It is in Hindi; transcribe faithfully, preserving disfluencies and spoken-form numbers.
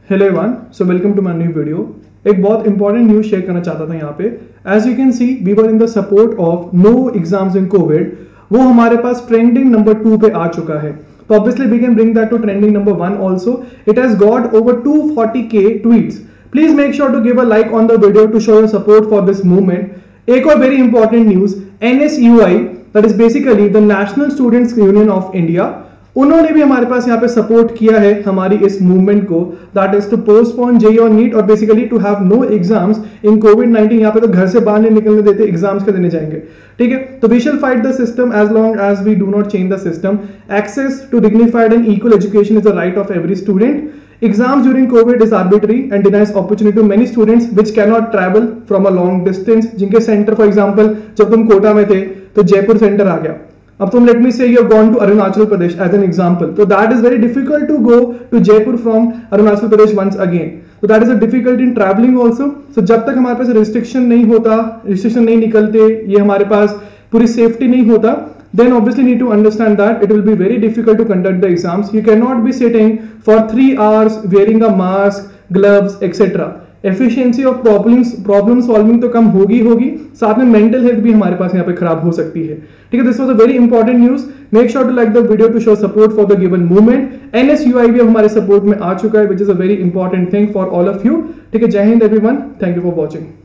Hello everyone, so welcome to my new video. एक बहुत इंपॉर्टेंट न्यूज शेयर करना चाहता था यहाँ पे। As you can see we were in the support of no exams in COVID. वो हमारे पास ट्रेंडिंग नंबर टू पे आ चुका है, तो obviously we can bring that to trending number one also. It has got over two forty K tweets. Please make sure to give a like on the video to show your support for this movement. एक और very important news, N S U I that is basically the national students union of India, उन्होंने भी हमारे पास यहाँ पे सपोर्ट किया है हमारी इस मूवमेंट को, that is to postpone JEE और नीट और basically to have no exams in COVID nineteen. यहाँ पे तो घर से बाहर नहीं निकलने देते, एग्जाम्स के देने जाएंगे, ठीक है। तो we shall fight the system as long as we do not change the system. Access to dignified and equal education is the right of every student. Exams during COVID is arbitrary and denies opportunity to many students which cannot travel from a long distance. जिनके सेंटर फॉर एग्जांपल जब तुम कोटा में थे तो जयपुर सेंटर आ गया, अब तुम let me say you have gone to Arunachal Pradesh as an example, तो that is very difficult to go to Jaipur from Arunachal Pradesh once again, तो that is a difficulty in travelling also. So जब तक हमारे पास रिस्ट्रिक्शन नहीं होता, रिस्ट्रिक्शन नहीं निकलते, ये हमारे पास पूरी सेफ्टी नहीं होता, then obviously need to understand that it will be very difficult to conduct the exams. You cannot be sitting for three hours wearing a mask, gloves, et cetera. Efficiency of problems problem solving तो कम होगी होगी साथ में mental health भी हमारे पास यहाँ पे खराब हो सकती है, ठीक है। This was a very important news. Make sure to like the video to show support for the given movement. N S U I भी हमारे support में आ चुका है, which is a very important thing for all of you, ठीक है। जय Hind everyone, thank you for watching.